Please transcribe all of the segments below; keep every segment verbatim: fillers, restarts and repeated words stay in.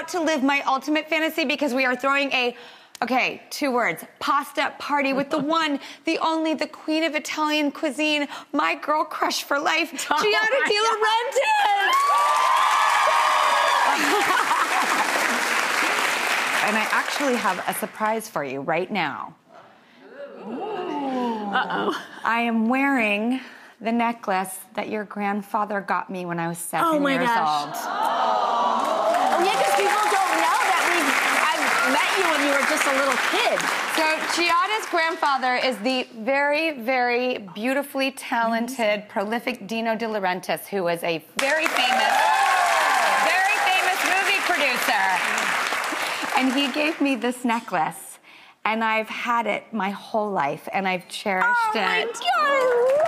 about to live my ultimate fantasy because we are throwing a, okay, two words, pasta party with the one, the only, the queen of Italian cuisine, my girl crush for life, oh Giada De Laurentiis. And I actually have a surprise for you right now. Uh-oh. I am wearing the necklace that your grandfather got me when I was seven oh my years gosh. old. Oh yeah, because people don't know that we've I've met you when you were just a little kid. So Giada's grandfather is the very, very beautifully talented, mm-hmm. prolific Dino De Laurentiis, who was a very famous, very famous movie producer. And he gave me this necklace, and I've had it my whole life, and I've cherished oh it. My God.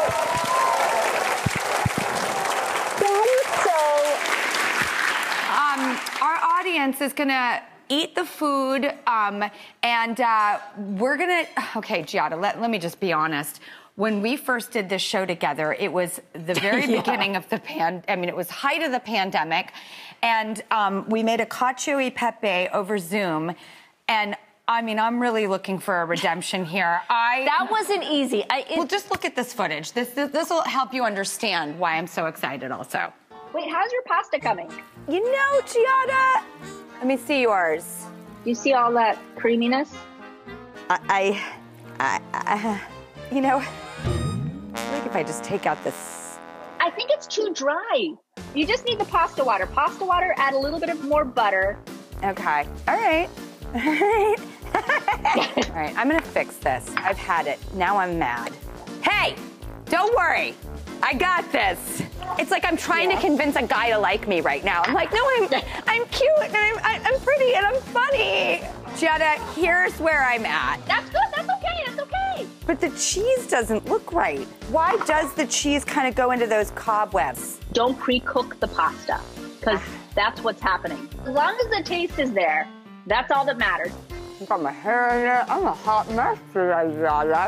Um, our audience is gonna eat the food, um, and uh, we're gonna, okay, Giada, let, let me just be honest. When we first did this show together, it was the very yeah. beginning of the pan, I mean, it was height of the pandemic, and um, we made a cacio e pepe over Zoom, and I mean, I'm really looking for a redemption here. I That wasn't easy. I, it, well, just look at this footage. This, this, this will help you understand why I'm so excited also. Wait, how's your pasta coming? You know, Giada, let me see yours. You see all that creaminess? I, I, I, you know, I think if I just take out this. I think it's too dry. You just need the pasta water. Pasta water, add a little bit of more butter. Okay, all right, all right. All right, I'm gonna fix this. I've had it, now I'm mad. Hey, don't worry, I got this. It's like I'm trying yeah. to convince a guy to like me right now. I'm like, no, I'm, I'm cute, and I'm, I'm pretty, and I'm funny. Giada, here's where I'm at. That's good, that's okay, that's okay. But the cheese doesn't look right. Why does the cheese kind of go into those cobwebs? Don't pre-cook the pasta, because that's what's happening. As long as the taste is there, that's all that matters. I got my hair in there. I'm a hot mess today, Giada.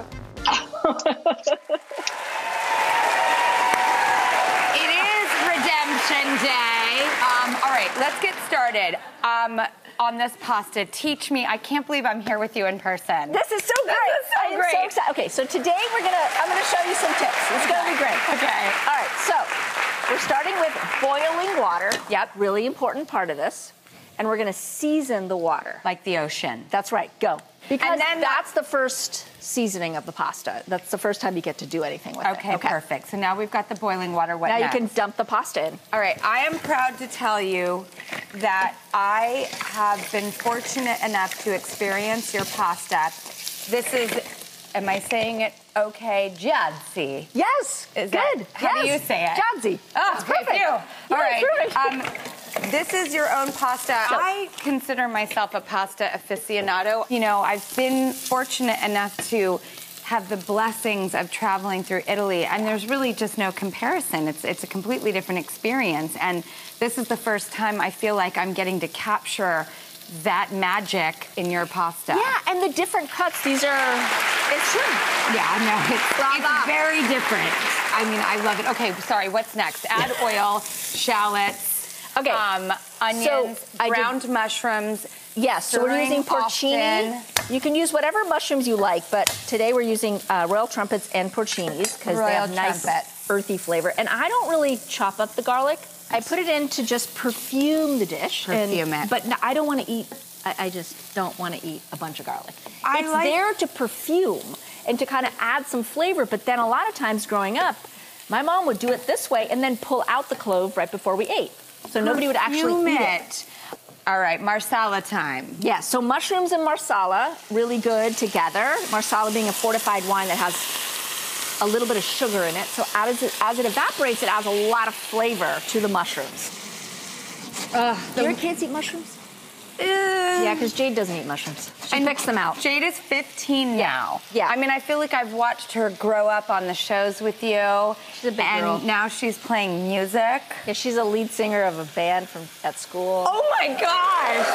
It is Redemption Day. Um, all right, let's get started. Um, on this pasta, teach me. I can't believe I'm here with you in person. This is so great. This is so I am great. so excited. Okay, so today we're gonna. I'm gonna show you some tips. It's gonna be great. Okay. All right. So we're starting with boiling water. Yep. Really important part of this. And we're gonna season the water. Like the ocean. That's right. Go. Because and then that's the first seasoning of the pasta. That's the first time you get to do anything with okay, it. Okay, perfect. So now we've got the boiling water. What now next? You can dump the pasta in. All right, I am proud to tell you that I have been fortunate enough to experience your pasta. This is, am I saying it okay? Giadzi. Yes, is good. That, how yes. do you say it? Giadzi. Oh, that's perfect. You. All yeah, right. Perfect. Um, This is your own pasta. So, I consider myself a pasta aficionado. You know, I've been fortunate enough to have the blessings of traveling through Italy, and there's really just no comparison. It's, it's a completely different experience, and this is the first time I feel like I'm getting to capture that magic in your pasta. Yeah, and the different cuts, these are, it's true. Yeah, no, it's, it's very different. I mean, I love it. Okay, sorry, what's next? Add oil, shallots, Okay, um, onions, so ground did, mushrooms. Yes, so we're using porcini. Often. You can use whatever mushrooms you like, but today we're using uh, royal trumpets and porcinis because they have nice trumpets. earthy flavor. And I don't really chop up the garlic. I put it in to just perfume the dish. Perfume and, it. But no, I don't want to eat, I, I just don't want to eat a bunch of garlic. I it's like there to perfume and to kind of add some flavor, but then a lot of times growing up, my mom would do it this way and then pull out the clove right before we ate. So nobody would actually eat it. it. All right, Marsala time. Yeah, so mushrooms and Marsala, really good together. Marsala being a fortified wine that has a little bit of sugar in it. So as it, as it evaporates, it adds a lot of flavor to the mushrooms. Uh, Your kids eat mushrooms? Uh, yeah, because Jade doesn't eat mushrooms. She picks them out. Jade is fifteen now. Yeah. I mean, I feel like I've watched her grow up on the shows with you. She's a big and girl. Now she's playing music. Yeah, she's a lead singer of a band from at school. Oh my gosh!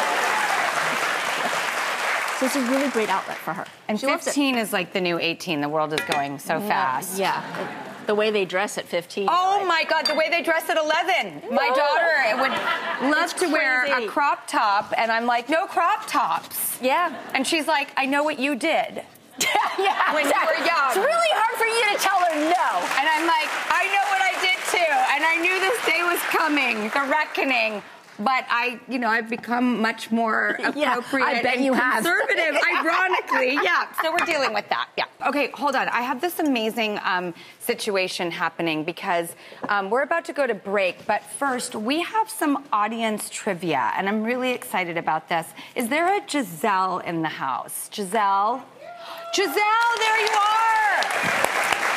So it's a really great outlet for her. And she fifteen is like the new eighteen. The world is going so fast. Yeah. The way they dress at fifteen. Oh like, my God, the way they dress at eleven. My No. daughter would love It's to wear crazy. a crop top, and I'm like, no crop tops. Yeah. And she's like, I know what you did. yeah, When exactly. you were young. It's really hard for you to tell her no. And I'm like, I know what I did too. And I knew this day was coming, the reckoning. But I, you know, I've become much more Yeah, appropriate I bet and you have. conservative, ironically. Yeah, so we're dealing with that. Yeah. Okay, hold on. I have this amazing um, situation happening because um, we're about to go to break. But first, we have some audience trivia, and I'm really excited about this. Is there a Giselle in the house? Giselle? Giselle, there you are!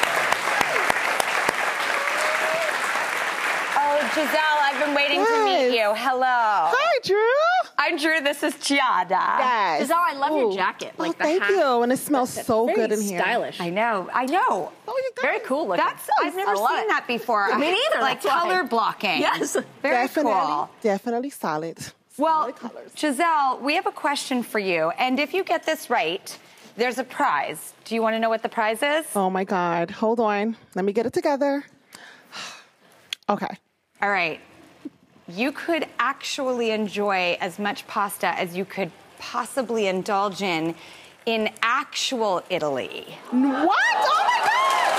Oh, Giselle, I've been waiting to meet you. Hello. Hi, Drew. I'm Drew. This is Giada. Yes. Giselle, I love Ooh. your jacket. Like oh, the thank hat. you. And it smells so Very good in here. stylish. I know. I know. Oh, you guys. Very cool looking. That's I've never I love seen it. that before. Me neither, Like that's why. color blocking. Yes. Very Definitely, cool. definitely solid. Well, Solid colors. Giselle, we have a question for you, and if you get this right, there's a prize. Do you want to know what the prize is? Oh my God. Hold on. Let me get it together. Okay. All right. You could actually enjoy as much pasta as you could possibly indulge in in actual Italy. What? Oh my God!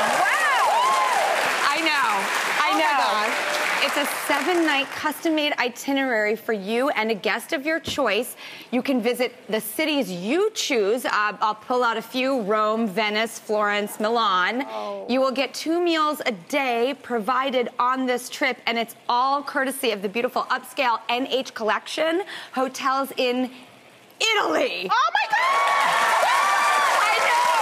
Wow! I know. I Oh my know. God. It's a seven-night custom-made itinerary for you and a guest of your choice. You can visit the cities you choose. Uh, I'll pull out a few: Rome, Venice, Florence, Milan. Oh. You will get two meals a day provided on this trip, and it's all courtesy of the beautiful upscale N H Collection hotels in Italy. Oh my God! I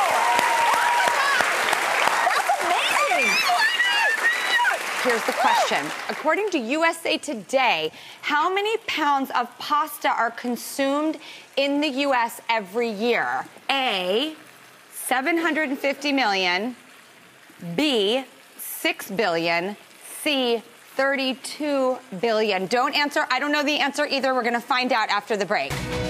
Amazing. know! Here's the question. According to U S A Today, how many pounds of pasta are consumed in the U S every year? A, seven hundred fifty million, B, six billion, C, thirty-two billion. Don't answer. I don't know the answer either. We're going to find out after the break.